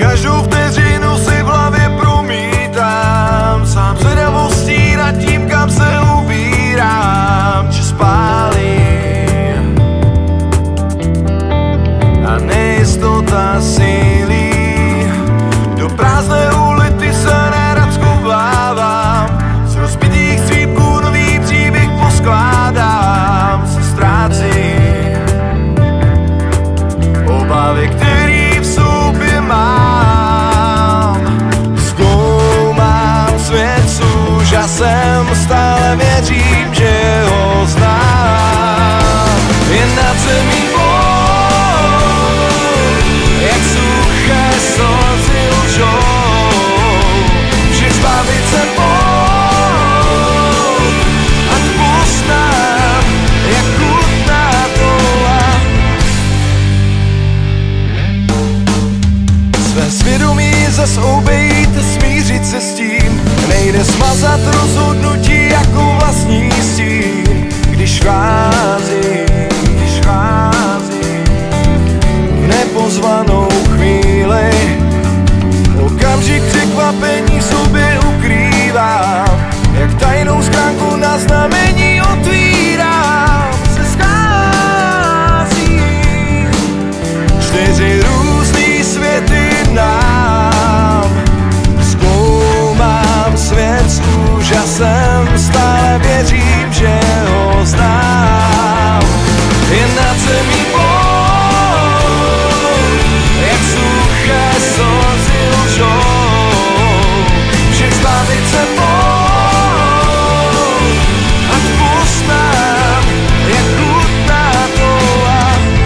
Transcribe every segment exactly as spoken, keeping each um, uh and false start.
Každou vteřinu si v hlavě promítám, sám zvědavostí nad tím, kam se ubírám. Čas pálí a nejistota sílí, do prázdné ulity se nerad schovávám, z rozbitých střípků nový příběh poskládám. Se ztrácí obavy, který v sobě mám. Zkoumám svět s úžasem, stále věřím, že ho znám. Jen nad zemí boj, jak suché slzy lžou, všech zbavit se pojď, ať poznám, jak chutná tola. Své svědomí zas obejít, smířit se s tím, nejde smazat rozhodnutí jako vlastní stín. Když vchází, když vchází v nepozvanou chvíli, okamžik překvapení v sobě ukrývám, jak tajnou schránku na znamení otvírám. Se schází čtyři různý světy nám. Zkoumám svět s úžasem, stále věřím, že ho znám. Jen nad zemí boj, jak suché slzy lžou, všech zbavit se pojď, ať poznám, jak chutná tola.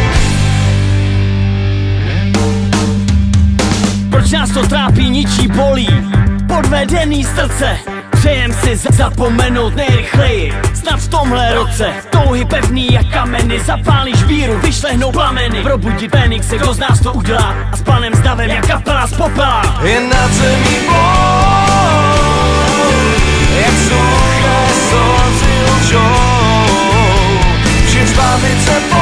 Proč nás to trápí, ničí bolí, podvedený srdce, přejem si zapomenout nejrychleji, snad v tomhle roce. Touhy pevný jak kameny, zapálíš víru, vyšlehnou plameny, probudit Fénix, kdo z nás to udělá, a s panem s davem jak kapela z popela. Jen nad zemí boj, jak suché slzy lžou, všech zbavit se pojď.